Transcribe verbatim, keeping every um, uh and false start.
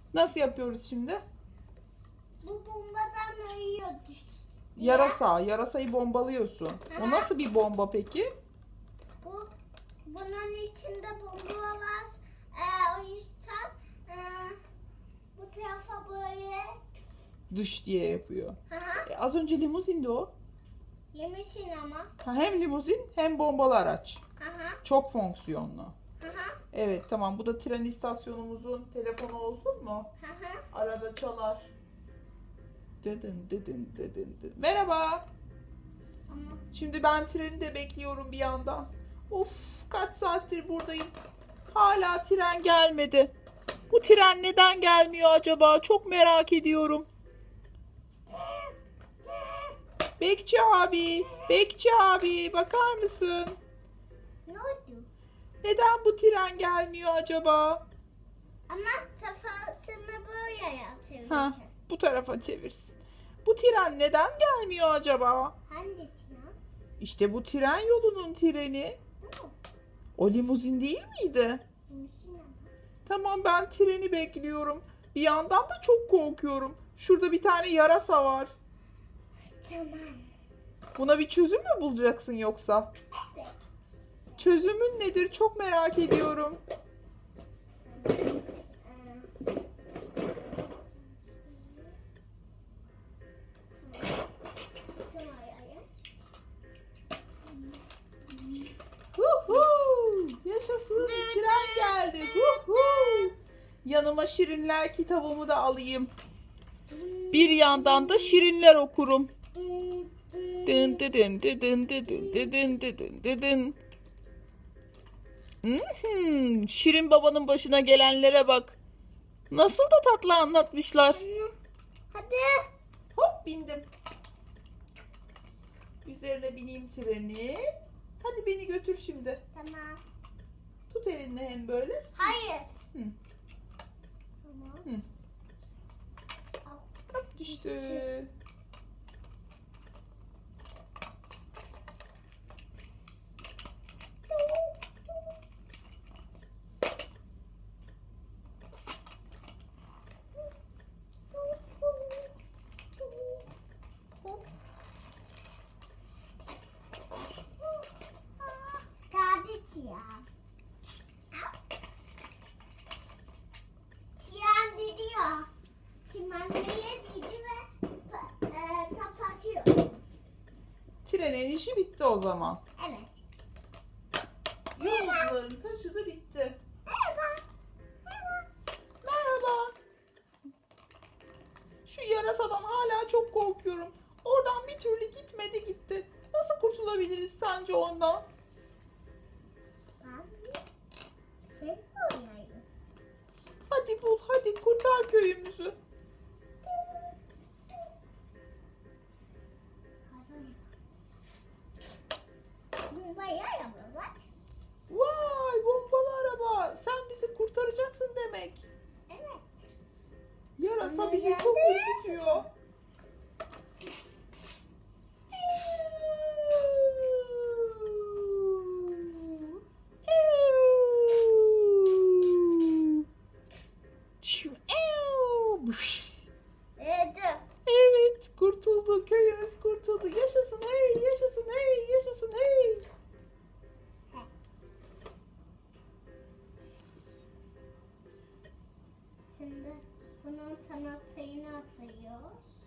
Nasıl yapıyoruz şimdi? Bu bombadan uyuyor düş. Yarasa. Yarasayı bombalıyorsun. O Aha. nasıl bir bomba peki? Bu bunun içinde bomba var. Ee, o yüzden e, bu tarafa böyle. Dış diye yapıyor. Aha. E, az önce limuzindi o. Yemişsin ama. Ha, hem limuzin hem bombalı araç. Aha. Çok fonksiyonlu. Aha. Evet, tamam. Bu da tren istasyonumuzun telefonu olsun mu? Aha. Arada çalar. Dıdın dıdın dıdın dıdın. Merhaba. Ama Şimdi ben treni de bekliyorum bir yandan. Of, kaç saattir buradayım. Hala tren gelmedi. Bu tren neden gelmiyor acaba? Çok merak ediyorum. Bekçi abi, Bekçi abi bakar mısın? ne oldu? Neden bu tren gelmiyor acaba? Ama kafasını böyle yatırırsın. Ha, bu tarafa çevirsin. Bu tren neden gelmiyor acaba? Hangi tren? İşte bu tren yolunun treni. Bu. O limuzin değil miydi? Yemişsin ama. Tamam, ben treni bekliyorum. Bir yandan da çok korkuyorum. Şurada bir tane yarasa var. Tamam. Buna bir çözüm mü bulacaksın yoksa? Evet. Çözümün nedir? Çok merak ediyorum. Huhu! Yaşasın, tren geldi. Huhu! Yanıma Şirinler kitabımı da alayım. Bir yandan da Şirinler okurum. Dın dıdın dıdın dıdın dıdın dıdın dıdın. Hmm, Şirin babanın başına gelenlere bak. Nasıl da tatlı anlatmışlar. Hadi. Hop, bindim. Üzerine bineyim treni. Hadi beni götür şimdi. Tamam. Tut elinle hem böyle. Hayır. Hı. Tamam. Hı. Al. Hop, düştü. Geldi Tiyan. Tiyan gidiyor. Çimenliğe gidiyor ve e, kapatıyor. Trenin işi bitti o zaman. Evet. Yolcuların taşıdı bitti. Merhaba. Merhaba. Merhaba. Şu yarasadan hala çok korkuyorum. Oradan bir türlü gitmedi gitti. Nasıl kurtulabiliriz sence ondan? Ben bir şey oynayayım. Hadi bul, hadi kurtar köyümüzü. Bombayı yapalım. Vay, bombalı araba. Sen bizi kurtaracaksın demek. Evet. Yarasa bizi çok ürkütüyor. Evet. Evet, kurtuldu. Köyümüz kurtuldu. Yaşasın hey, yaşasın hey, yaşasın hey. Şimdi bunun kanatını atıyoruz.